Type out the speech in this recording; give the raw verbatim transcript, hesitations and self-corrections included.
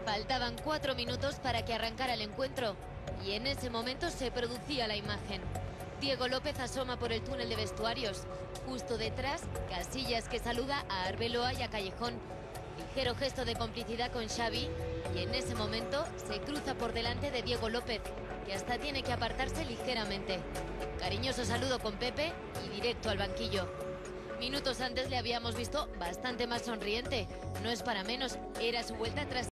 Faltaban cuatro minutos para que arrancara el encuentro y en ese momento se producía la imagen. Diego López asoma por el túnel de vestuarios. Justo detrás, Casillas, que saluda a Arbeloa y a Callejón. Ligero gesto de complicidad con Xavi y en ese momento se cruza por delante de Diego López, que hasta tiene que apartarse ligeramente. Cariñoso saludo con Pepe y directo al banquillo. Minutos antes le habíamos visto bastante más sonriente. No es para menos, era su vuelta tras